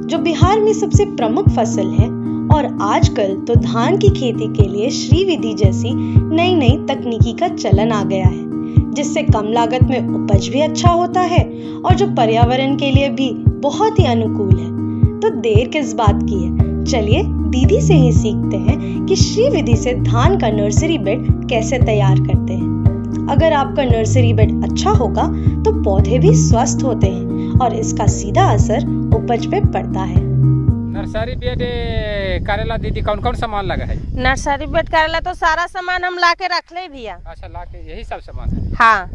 जो बिहार में सबसे प्रमुख फसल है और आजकल तो धान की खेती के लिए श्री विधि जैसी नई नई तकनीकी का चलन आ गया है, जिससे कम लागत में उपज भी अच्छा होता है और जो पर्यावरण के लिए भी बहुत ही अनुकूल है। तो देर किस बात की है, चलिए दीदी से ही सीखते हैं कि श्री विधि से धान का नर्सरी बेड कैसे तैयार करते हैं। अगर आपका नर्सरी बेड अच्छा होगा तो पौधे भी स्वस्थ होते हैं और इसका सीधा असर उपज पे पड़ता है। नर्सरी बेड करेला दीदी कौन कौन सामान लगा है? नर्सरी बेड करेला तो सारा सामान हम ला के रख ले भैया। अच्छा, ला के यही सब सामान है? हाँ,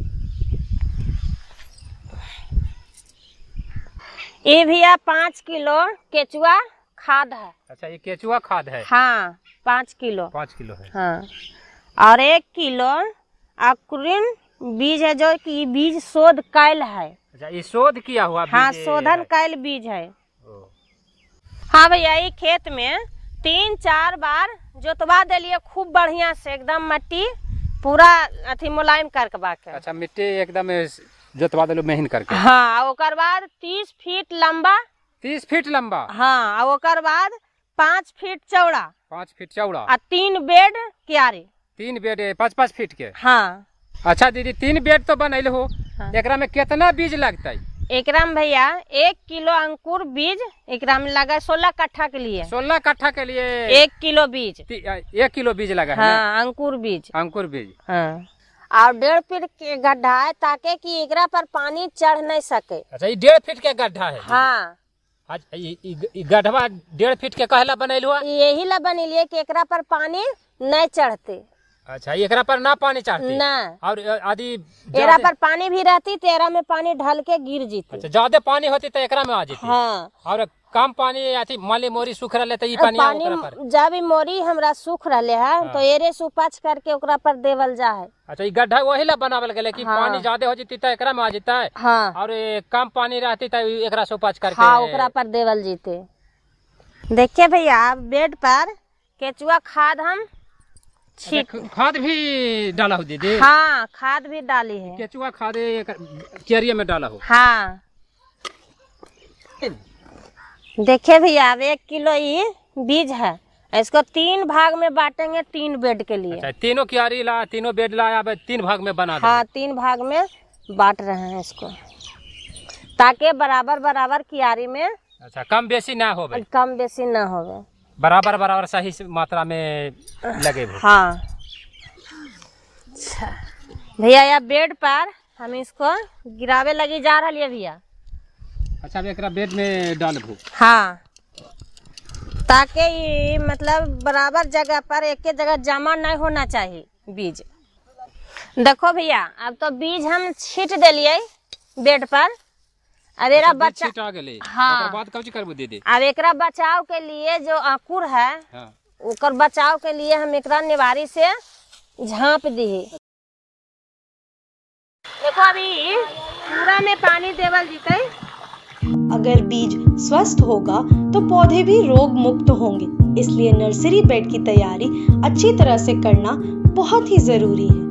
ये भैया 5 किलो केचुआ खाद है। अच्छा, ये केचुआ खाद है? हाँ, 5 किलो। 5 किलो है। हाँ, और 1 किलो अंकुरित बीज है, जो कि बीज शोध कैल है। अच्छा, ये शोध किया हुआ बीज? हाँ, शोधन कैल बीज है। हाँ भैया, ये खेत में 3-4 बार जोतवा दिलिए खूब बढ़िया से, एकदम मिट्टी पूरा अथी मुलायम करके बाके। अच्छा, मिट्टी एकदम जोतवा दिलो महीन करके? हाँ, ओकर बाद 30 फीट लंबा। 30 फीट लंबा? हाँ, और ओकर बाद 5 फीट चौड़ा। 5 फीट चौड़ा और 3 बेड क्यारी। 3 बेड 5-5 फीट के? हाँ। अच्छा दीदी, 3 बेड तो बनैल हो। हाँ। एकरा में कितना बीज लगता है? एकरा में भैया 1 किलो अंकुर बीज एकरा में लगा 16 कट्ठा के लिए। 16 कट्ठा के लिए 1 किलो बीज। 1 किलो बीज लगा है? हाँ, अंकुर बीज। अंकुर बीज। हाँ, और 1.5 फीट के गड्ढा है ताकि कि एकरा पर पानी चढ़ नहीं सके। अच्छा, ये 1.5 फीट के गड्ढा है? हाँ। गड्ढा 1.5 फीट के कहला बनैल हुआ? यही ला बनेलिए कि एकरा पर पानी नहीं चढ़ते। अच्छा, एकरा पर ना पानी चढ़ती? ना। और आदि एकरा पर पानी भी रहती तो एकरा में पानी ढल के गिर जीती। अच्छा, ज्यादा पानी होती तो एकरा में आ जाती? हाँ। और कम पानी आती माली मोरी सूख रहे तो ये पानी पर? जब मोरी हमरा सूख रहे है। हाँ। तो एरे से उपज करके ओकरा पर देवल जा है। अच्छा, ये गड्ढा वही ला बनावल गए कि हाँ। पानी ज्यादा हो जाती तो एकरा में आ जाता है। हाँ। और कम पानी रहती तो एकरा से उपज करके हाँ, ओकरा पर देवल जीते। देखिए भैया, बेड पर केचुआ खाद हम खाद भी डाला हो दीदी? हाँ, खाद भी डाली है। केचुआ खाद क्यारिया में डाला हो? हाँ। देखिए भैया, 1 किलो ये बीज है, इसको 3 भाग में बांटेंगे 3 बेड के लिए। अच्छा, तीनों क्यारी ला, तीनों बेड ला, अब 3 भाग में बना? हाँ, 3 भाग में बांट रहे हैं इसको, ताकि बराबर बराबर क्यारी में। अच्छा, कम बेसी ना हो? कम बेसी ना हो, बराबर बराबर सही मात्रा में लगे। हाँ। अच्छा भैया, यह बेड पर हम इसको गिरावे लगी जा रही है भैया। अच्छा, अब एकरा बेड में डालबू? हाँ, ताकि ये मतलब बराबर जगह पर एक जगह जमा नहीं होना चाहिए बीज। देखो भैया, अब तो बीज हम छीट दिलिए बेड पर। अब एकरा बचा हाँ, बात कौन करबू दीदी? अब एकरा बचाव के लिए जो अंकुर है, हाँ। ओकर बचाव के लिए हम एकरा निवारी से झाँप दी। देखो, अभी पूरा में पानी देवल जीते। अगर बीज स्वस्थ होगा तो पौधे भी रोग मुक्त होंगे, इसलिए नर्सरी बेड की तैयारी अच्छी तरह से करना बहुत ही जरूरी है।